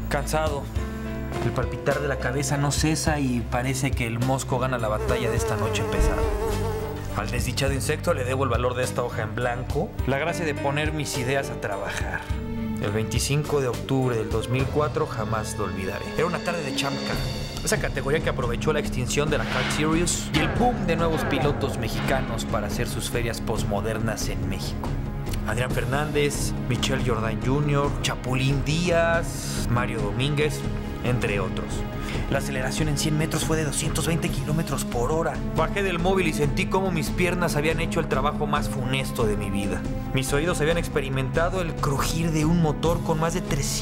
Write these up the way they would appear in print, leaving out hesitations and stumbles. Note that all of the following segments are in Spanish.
Cansado. El palpitar de la cabeza no cesa y parece que el mosco gana la batalla de esta noche pesada. Al desdichado insecto le debo el valor de esta hoja en blanco, la gracia de poner mis ideas a trabajar. El 25 de octubre del 2004 jamás lo olvidaré. Era una tarde de Champ Car, esa categoría que aprovechó la extinción de la Car Series y el boom de nuevos pilotos mexicanos para hacer sus ferias postmodernas en México. Adrián Fernández, Michel Jordan Jr., Chapulín Díaz, Mario Domínguez, entre otros. La aceleración en 100 metros fue de 220 kilómetros por hora. Bajé del móvil y sentí cómo mis piernas habían hecho el trabajo más funesto de mi vida. Mis oídos habían experimentado el crujir de un motor con más de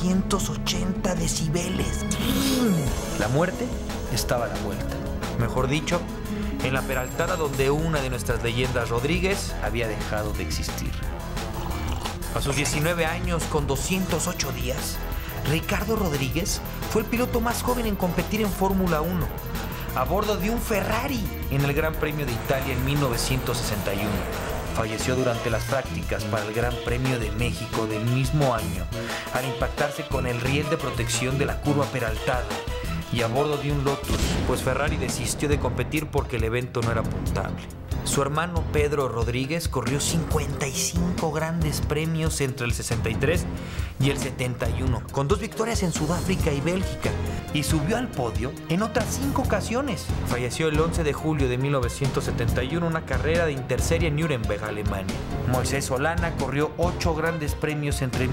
380 decibeles. La muerte estaba a la vuelta. Mejor dicho, en la peraltada donde una de nuestras leyendas Rodríguez había dejado de existir. A sus 19 años, con 208 días, Ricardo Rodríguez fue el piloto más joven en competir en Fórmula 1, a bordo de un Ferrari en el Gran Premio de Italia en 1961. Falleció durante las prácticas para el Gran Premio de México del mismo año, al impactarse con el riel de protección de la curva peraltada y a bordo de un Lotus, pues Ferrari desistió de competir porque el evento no era puntable. Su hermano Pedro Rodríguez corrió 55 grandes premios entre el 63 y el 71, con 2 victorias en Sudáfrica y Bélgica, y subió al podio en otras 5 ocasiones. Falleció el 11 de julio de 1971 en una carrera de Interserie en Nuremberg, Alemania. Moisés Solana corrió 8 grandes premios entre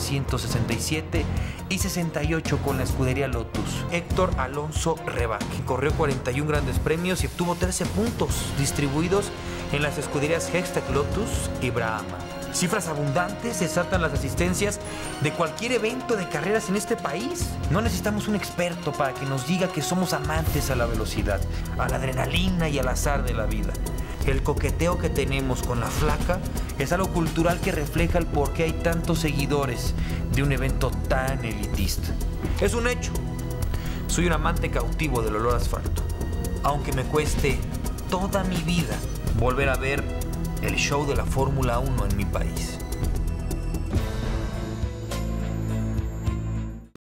1967 y 68 con la escudería Lotus. Héctor Alonso Rebaque corrió 41 grandes premios y obtuvo 13 puntos distribuidos en las escuderías Hextech Lotus y Brahma. Cifras abundantes desatan las asistencias de cualquier evento de carreras en este país. No necesitamos un experto para que nos diga que somos amantes a la velocidad, a la adrenalina y al azar de la vida. El coqueteo que tenemos con la flaca es algo cultural que refleja el por qué hay tantos seguidores de un evento tan elitista. Es un hecho. Soy un amante cautivo del olor a asfalto, aunque me cueste toda mi vida volver a ver el show de la Fórmula 1 en mi país.